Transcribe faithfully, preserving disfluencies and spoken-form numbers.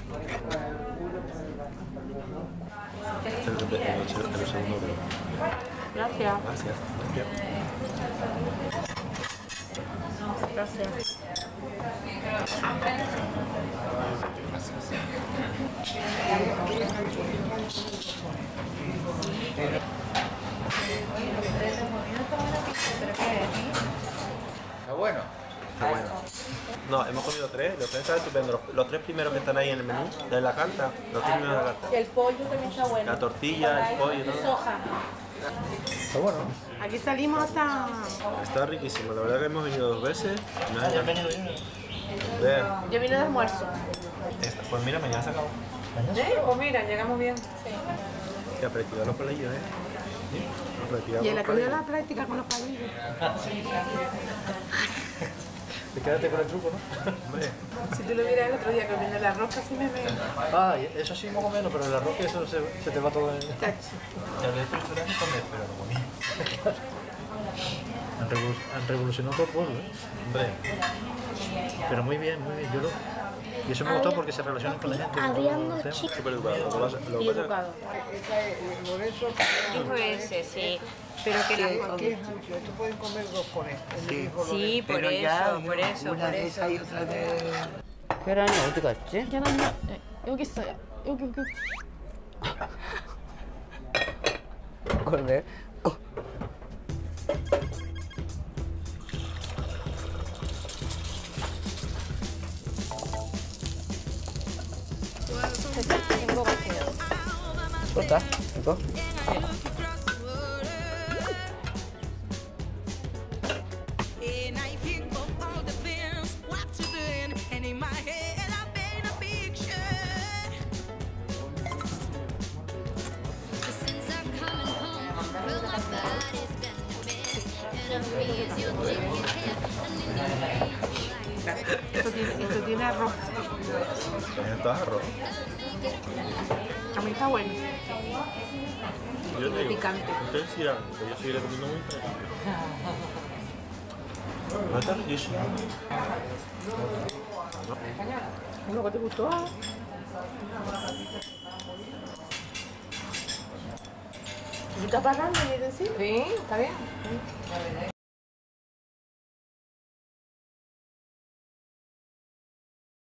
Este es el, el, el, el segundo creo. Gracias. Gracias. Gracias. Está bueno. Está bueno. No, hemos comido tres, los tres están estupendos. Los, los tres primeros que están ahí en el menú, de la carta, los tres primeros de la carta. El pollo también está bueno. La tortilla, el pollo, todo. Soja. Está bueno. Aquí salimos hasta... Está riquísimo, la verdad que hemos venido dos veces. No es ¿Has venido bien? Ve, Yo vine de almuerzo. esta- Pues mira, mañana se acabó. Pues mira, llegamos bien. Que practicar los palillos, eh. Sí, a practicar Y él los ha cogido palillos. la práctica con los palillos. Te quedaste con el truco, ¿no? Hombre, Si tú lo vieras el otro día que vine la rosca, sí me me... Ah, eso sí, más o menos, pero el arroz que eso se, se te va todo en... ya lo he hecho comer, pero no comí. Han, revolu- han revolucionado todo el pueblo, ¿eh? Hombre, Pero muy bien, muy bien. Yo lo... Y eso me gustó porque se relacionan con la gente. con todo Había el unos tema. chicos. súper educado. Lo que pasa- lo Y que pasa- educado. Dijo ese, sí. Pero que la... Esto pueden comer dos con esto. Sí, Sí, por pero eso, ya por eso, una por de eso. esas y otra de... 계란이 어디 갔지? 계란이 여기 있어요. 여기 여기. 그러네. 된거 같아요. 쏠까? 이거? And I pick up all the films, what you doing? And in my head, I paint a picture. Since I'm coming home, well, my body's been a mess, and I miss your chicken head. Esto tiene, esto tiene arroz. También está arroz. A mí está bueno. Yo te digo, Picante. ustedes dirán que yo seguiré comiendo muy tarde. No está riquísimo. No. ¿Lo que te gustó? ¿Tú estás pagando? Sí, está bien.